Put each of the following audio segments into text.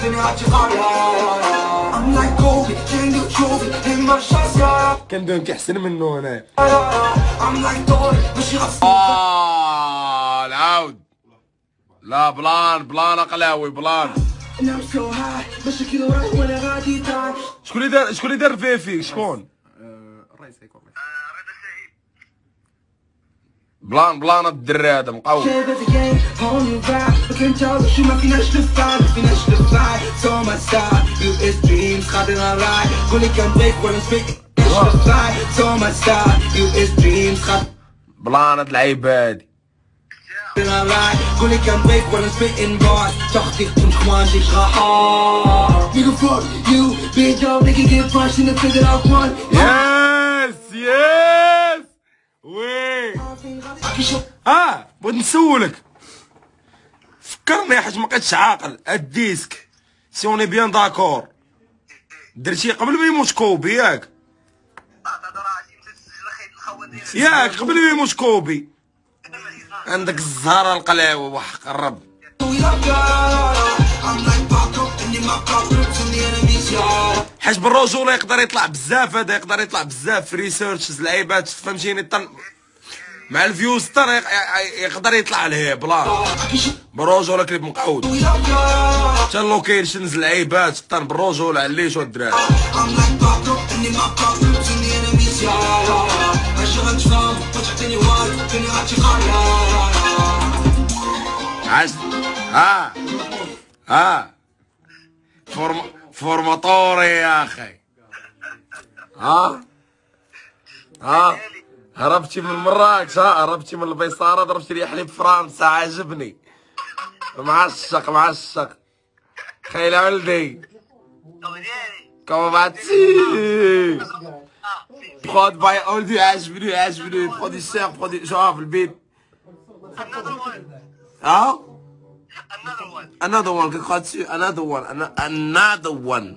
كندون كيحسن منه هنا. العود لا بلان قلاوي بلان. شكون اللي دار فيفي شكون؟ الرئيس هيكون بلان الدري هذا مقوي. بلان هاد العيب هادي. يس وي بغيت نسولك، فكرني حيت مبقيتش عاقل. الديسك سي اوني بيان داكور درتيه قبل ما يموت كوبي ياك قبل ما يموت كوبي. عندك الزهره القلاوي وحق الرب. حيت بالرجوله يقدر يطلع بزاف، هذا يقدر يطلع بزاف في ريسيرشز لعيبات فهمتيني. مع الفيوز يقدر يطلع له بلان بالرجوله كليب مقعود. حتى اللوكيشنز اللعيبات بالرجوله عليش الدراري. عاش فورماتوري يا اخي. هربتي من مراكش، هربتي من البيصاره، ضربتي لي حليب فرنسا عاجبني. معشق خيل ولدي كما بعتي برود باي اولدي. عاجبني بروديسور شوف البيت. another one كنقعد another one.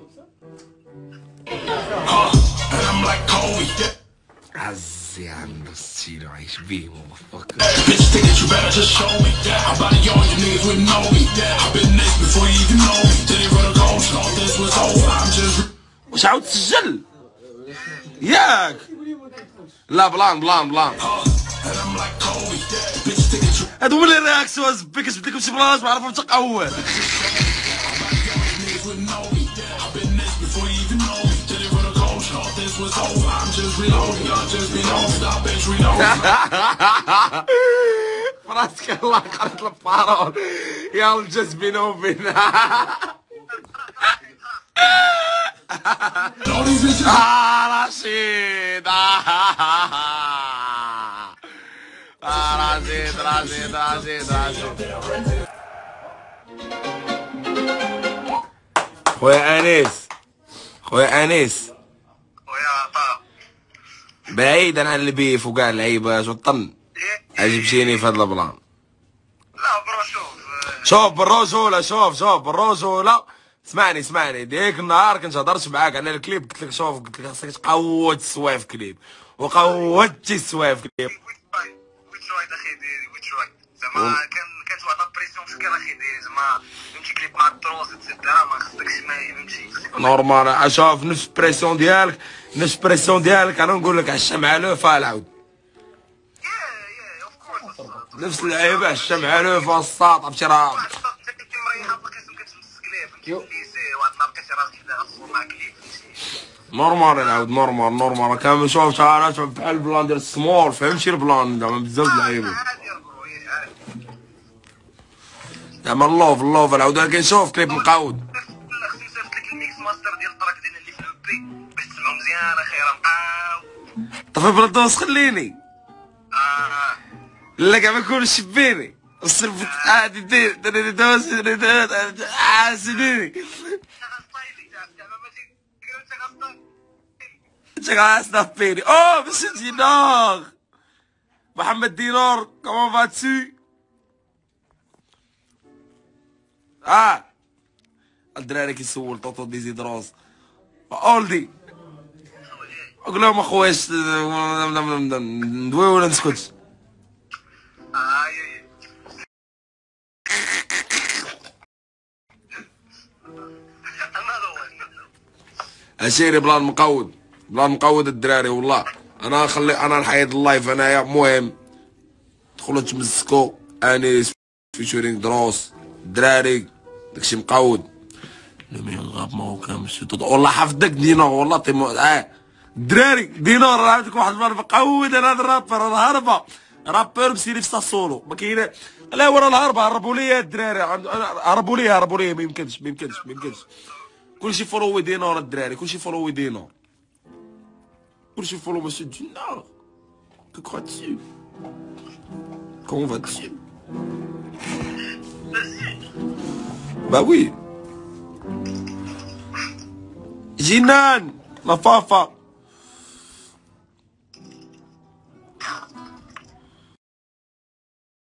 عزي عند السيرة عايش بيه مفكر. واش عاود تسجل ياك؟ لا بلان هادو هما اللي رياكسيو زبي كتبت لكم شي بلاصه ما عرفهم تقول. فراسك الله قريت البارول يا الجزبينو فينا. رشيد رشيد خويا انيس بعيدا عن البيف وكاع اللعيبات والطن، عجبتيني في هذا البلان. لا برو شوف بالرجوله اسمعني ديك النهار كنت هضرت معاك على الكليب، قلت لك خاصك تقود السوايف كليب، وقودتي السوايف كليب. ويتش رايت اخي ديالي ويتش رايت زعما كانت واحد البريسيون فيك اخي ديالي زعما فهمتي كليب مع الدروس اتسيتيرا ما خصكش ما فهمتي نورمال. شوف نفس البريسيون ديالك انا نقول لك عشا مع لوفا العود نفس اللعيبه عشا مع لوفا الساط عرفتي راه نورمال العود نورمال كامل. شوف انا بحال البلان ديال السمول فهمتي البلان زعما بزاف د اللعيبه زعما اللوف العود. ولكن شوف كليب مقاود خصني نصيفط لك الميكس ماستر ديال الطراك ديالنا اللي في لوبي باش تسمعو مزيان اخي راه مقاود. طفي بلدوس خليني لا كاع ما نكونش شبيني الصرف عادي دير دوس عاسديني انت غاستافيني. مسيو دينار محمد دينار كومون فاتسي. الدراري كيسول طوطو ديزيدروس اولدي قول لهم اخوياش ندوي ولا نسكت. عشيري بلان مقود، بلان مقود الدراري والله. انا نحيد اللايف انايا. المهم دخلوا تمسكوا انيس فيتشورينغ دروس الدراري داكشي مقود. لو مي غاب ماروكان مسيو والله حفظك دينار والله طيمو الدراري دينار. راه عندك واحد المره مقود انا هذا الرابر راه هربه رابر مسيري في السولو ما كاين. لا ورا الهربه هربوا لي الدراري هربوا لي ما يمكنش كلشي فولو دينار الدراري كلشي فولو دينار كلشي فولو مسيو دينار. Que crois-tu? Comment vas-tu? Bah oui. Jinan, la fafa.